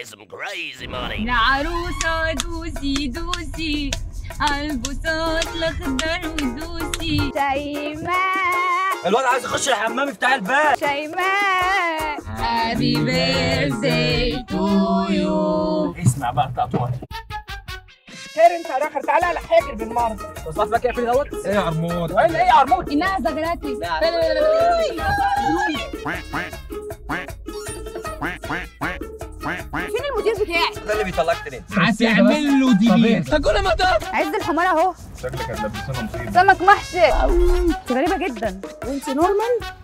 pay some crazy money. يا عروسة دوسي دوسي عالبساط الأخضر ودوسي. شيماء الواد عايز يخش الحمام افتح الباب. شيماء Happy birthday to you. اسمع بقى التقطوع. خير انت يا رخر تعالى على حاجر بالمره. بص بقى كده فين دوت؟ ايه يا عرموط؟ ولا ايه يا عرموط؟ إنها زغراتي. فين المدير بتاعي؟ ده اللي بيطلعك ترند. هتعمل له ديليت. كل ما ده عز الحمار اهو. شكلك هتلبسنا مصيبه. سمك محشي. غريبة جدا. وانت نورمال؟